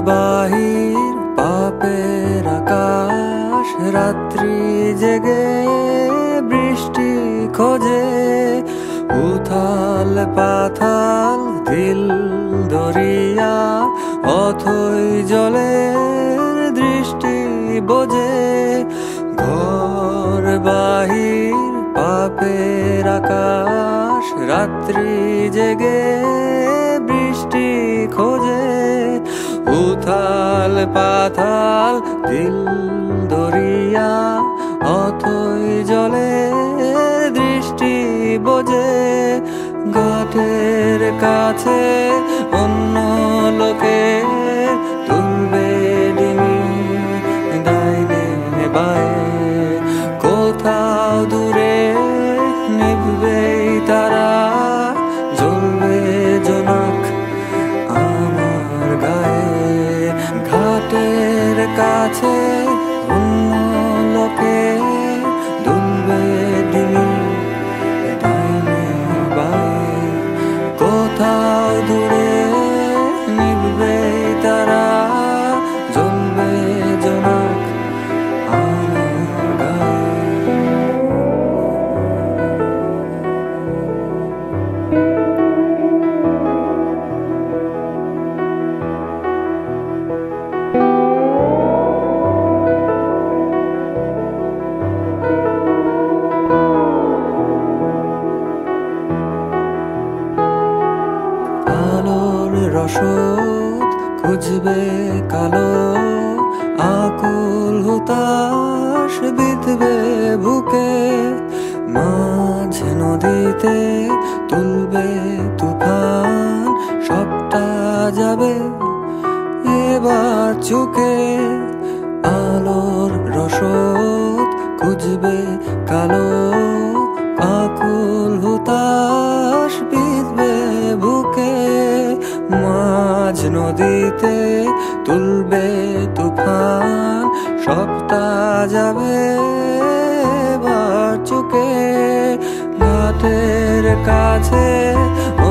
বাহির পাপের আকাশ, রাত্রি জেগে বৃষ্টি খোঁজে। উথাল পাথাল দিল দরিয়া, অথই জলের দৃষ্টি বোঝে। ঘর বাহির পাপের আকাশ, রাত্রি জেগে বৃষ্টি খোঁজে। উথাল পাথাল দিল দরিয়া, অথই জলের দৃষ্টি বোঝে। ঘাটের কাছে অন্য লোকে তুলবে ডিঙি ডাইনে বায়ে। কোথাও দূরে নিভবে তারা, জ্বলবে জোনাক আমার গায়ে। ঘাটের কাছে অন্য লোকে দুলবে ডিঙি ডাইনে বায়ে। কোথাও দূরে নিভবে তারা, জ্বলবে জোনাক আমার গায়ে। আলোর রসদ খুঁজবে কালো, আকুল হুতাশ বিঁধবে বুকে। মাঝ নদীতে তুলবে তুফান, সবটা যাবে এবার চুকে। আলোর রসদ খুঁজবে কালো, আকুল হুতাশ বিঁধবে বুকে। মাঝ নদীতে তুলবে তুফান, সবটা যাবে এবার চুকে। ঘাটের কাছে